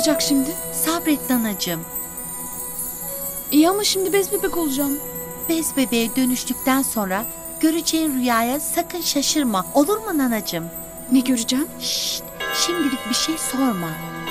olacak şimdi? Sabret nanacığım. İyi ama şimdi bez bebek olacağım. Bez bebeğe dönüştükten sonra göreceğin rüyaya sakın şaşırma. Olur mu nanacığım? Ne göreceğim? Şşt, şimdilik bir şey sorma.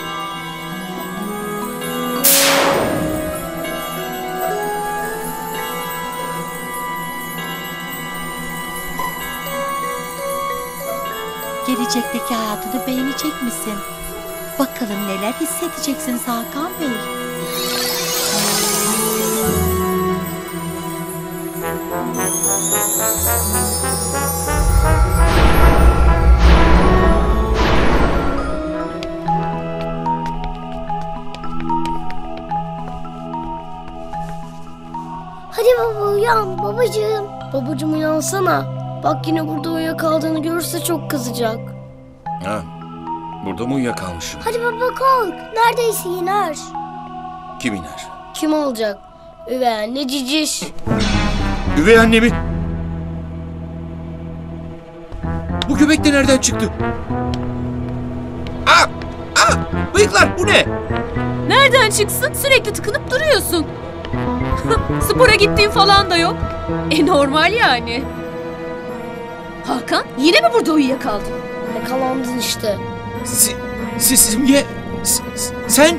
Gelecekteki hayatını beğenecek misin? Bakalım neler hissedeceksiniz Hakan Bey. Hadi baba uyan babacığım. Babacığım uyansana. Bak yine burada uyuyakaldığını görürse çok kızacak. Ha, burada mı uyuyakalmışım? Hadi baba kalk. Neredeyse iner. Kim iner? Kim olacak? Üvey anne Ciciş. Üvey annemi. Bu göbek de nereden çıktı? Aa! Aa! Bıyıklar bu ne? Nereden çıksın? Sürekli tıkınıp duruyorsun. Spora gittiğin falan da yok. Normal yani. Hakan yine mi burada uyuyakaldın? Yakalandın işte. Simge... Sen...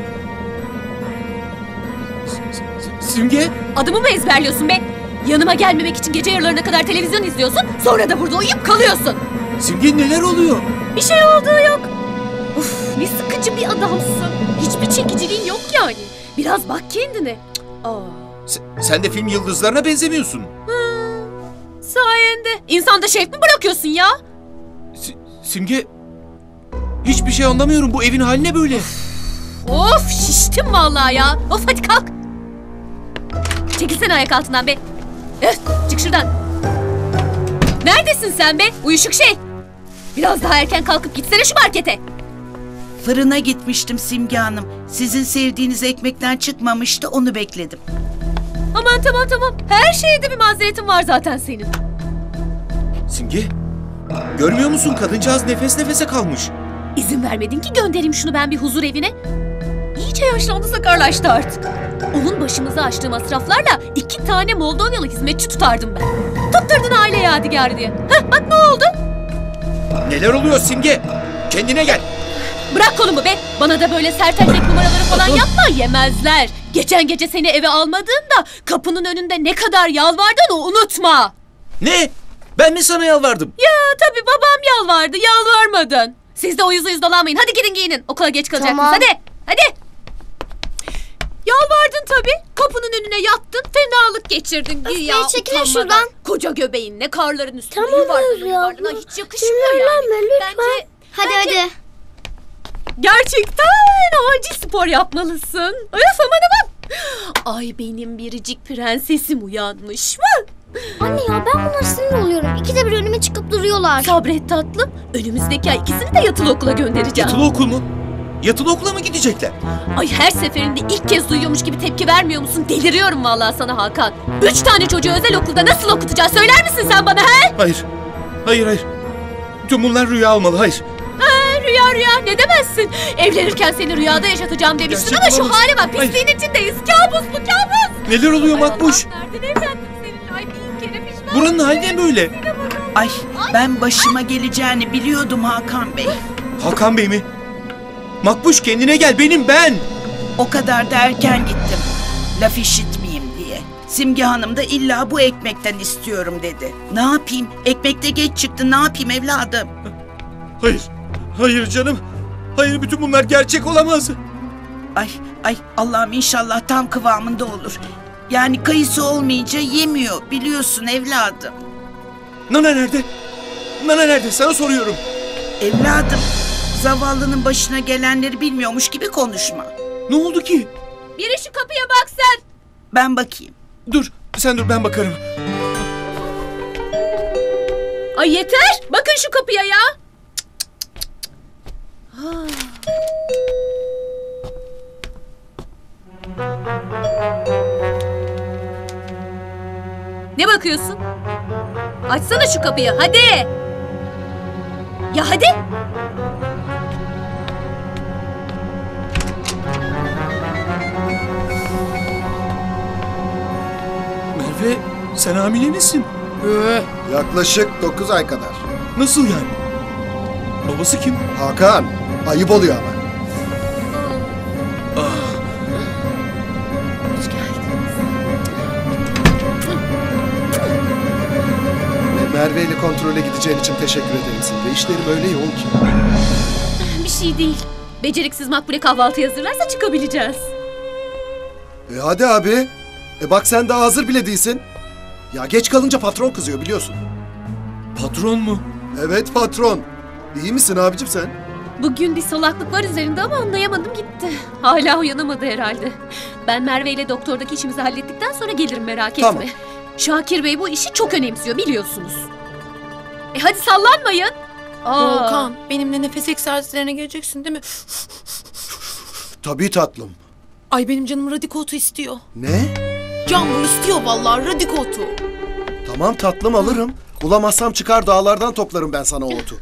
Simge... Adımı mı ezberliyorsun be? Yanıma gelmemek için gece yarılarına kadar televizyon izliyorsun. Sonra da burada uyuyup kalıyorsun. Simge neler oluyor? Bir şey olduğu yok. Uf, ne sıkıcı bir adamsın. Hiçbir çekiciliğin yok yani. Biraz bak kendine. Sen de film yıldızlarına benzemiyorsun. Sayende. İnsanda şevk mi bırakıyorsun ya? Simge... Hiçbir şey anlamıyorum. Bu evin hali ne böyle? Of şiştim vallahi ya. Of hadi kalk. Çekilsene ayak altından be. Öf, çık şuradan. Neredesin sen be? Uyuşuk şey. Biraz daha erken kalkıp gitsene şu markete. Fırına gitmiştim Simge Hanım. Sizin sevdiğiniz ekmekten çıkmamıştı, onu bekledim. Aman tamam. Her şeyde bir mazeretin var zaten senin. Simge... Görmüyor musun? Kadıncağız nefes nefese kalmış. İzin vermedin ki göndereyim şunu ben bir huzur evine. İyice yaşlandı, sakarlaştı artık. Onun başımıza açtığı masraflarla 2 tane Moldovyalı hizmetçi tutardım ben. Tutturdun aile yadigarı diye. Heh, bak ne oldu? Neler oluyor Simge? Kendine gel. Bırak kolumu be. Bana da böyle sert erkek numaraları falan yapma, yemezler. Geçen gece seni eve almadığımda kapının önünde ne kadar yalvardın unutma. Ne? Ben mi sana yalvardım? Ya tabii babam yalvardı, yalvarmadın. Siz de o yüz dolanmayın. Hadi gidin giyinin. Okula geç kalacaksınız. Tamam. Hadi. Yalvardın tabii. Kapının önüne yattın. Fenalık geçirdin. Öf, çekilin şuradan. Koca göbeğinle karların üstünde Tamam yuvarlanı. Hiç yakışmıyor yani. Lütfen. Bence Hadi. gerçekten acil spor yapmalısın. Öf aman. Ay benim biricik prensesim uyanmış mı? Anne ya ben bunlara sinir oluyorum. İkide bir önüme çıkıp duruyorlar. Sabret tatlım. Önümüzdeki ay ikisini de yatılı okula göndereceğim. Yatılı okul mu? Yatılı okula mı gidecekler? Ay her seferinde ilk kez duyuyormuş gibi tepki vermiyor musun? Deliriyorum vallahi sana Hakan. 3 tane çocuğu özel okulda nasıl okutacağız söyler misin sen bana he? Hayır. Tüm bunlar rüya olmalı, hayır. Rüya ne demezsin? Evlenirken seni rüyada yaşatacağım demiştin Gerçek ama şu olamaz. hale bak pisliğin içindeyiz. Kabus bu kabus. Neler oluyor Ay Makbuş? Allah, nereden evlendim seninle? Ay bin kere pişman. Buranın hali ne böyle? Ay, ben başıma geleceğini biliyordum Hakan Bey. Hakan Bey mi? Makbuş kendine gel, benim ben. O kadar da erken gittim. Laf işitmeyeyim diye. Simge Hanım da illa bu ekmekten istiyorum dedi. Ne yapayım? Ekmekte geç çıktı, ne yapayım evladım? Hayır canım. Hayır, bütün bunlar gerçek olamaz. Ay Allah'ım inşallah tam kıvamında olur. Yani kayısı olmayınca yemiyor biliyorsun evladım. Nana nerede? Nana nerede? Sana soruyorum. Evladım, zavallının başına gelenleri bilmiyormuş gibi konuşma. Ne oldu ki? Biri şu kapıya bak sen. Ben bakayım. Dur, sen dur, ben bakarım. Ay yeter. Bakın şu kapıya ya. Ne bakıyorsun? Açsana şu kapıyı hadi. Ya hadi. Merve sen hamile misin? Yaklaşık 9 ay kadar. Nasıl yani? Babası kim? Hakan, ayıp oluyor ama. Hoş geldiniz. Merve ile kontrole gideceğin için teşekkür ederim Simge. İşlerim öyle yoğun ki. Bir şey değil. Beceriksiz Makbule kahvaltı hazırlarsa çıkabileceğiz. Hadi abi. Bak sen daha hazır bile değilsin. Ya geç kalınca patron kızıyor biliyorsun. Patron mu? Evet patron. İyi misin abicim sen? Bugün bir salaklık var üzerinde ama anlayamadım gitti. Hala uyanamadı herhalde. Ben Merve ile doktordaki işimizi hallettikten sonra gelirim merak etme. Tamam. Şakir Bey bu işi çok önemsiyor biliyorsunuz. Hadi sallanmayın. Volkan, benimle nefes egzersizlerine geleceksin değil mi? Tabii tatlım. Ay benim canım radikotu istiyor. Ne? Can bu istiyor vallahi radikotu. Tamam tatlım alırım. Bulamazsam çıkar dağlardan toplarım ben sana o otu.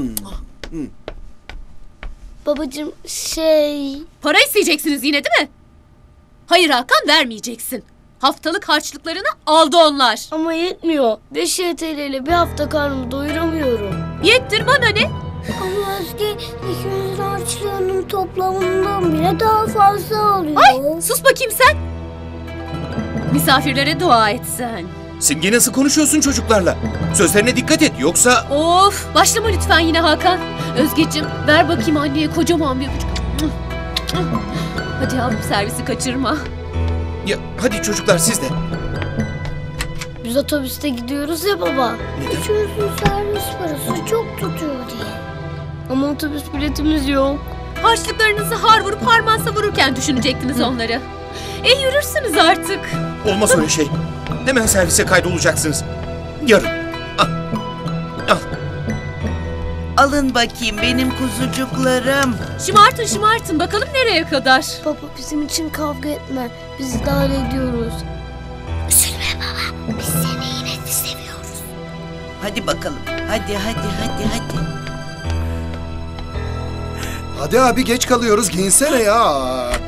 Babacığım Para isteyeceksiniz yine değil mi? Hayır Hakan vermeyeceksin. Haftalık harçlıklarını aldı onlar. ama yetmiyor. 5 TL ile bir hafta karnımı doyuramıyorum. Yettir bana ne? Ama Özge ikimizin harçlığının toplamından bile daha fazla alıyor. Ay sus bakayım sen. Misafirlere dua et sen. Simge nasıl konuşuyorsun çocuklarla? Sözlerine dikkat et yoksa... Of başlama lütfen yine Hakan. Özgeciğim ver bakayım anneye kocaman bir öpücük. Hadi yavrum servisi kaçırma. Ya hadi çocuklar siz de. Biz otobüste gidiyoruz ya baba. Üçümüzün servis parası çok tutuyor diye. Ama otobüs biletimiz yok. Harçlıklarınızı har vurup harman savururken düşünecektiniz onları. Yürürsünüz artık. Olmaz öyle şey. Hemen servise kaydolacaksınız. Yarın. Al. Al. Alın bakayım benim kuzucuklarım. Şımartın şımartın bakalım nereye kadar. Baba bizim için kavga etme. Biz idare ediyoruz. Üzülme baba. Biz seni yine de seviyoruz. Hadi bakalım. Hadi. Hadi abi geç kalıyoruz giyinsene ya.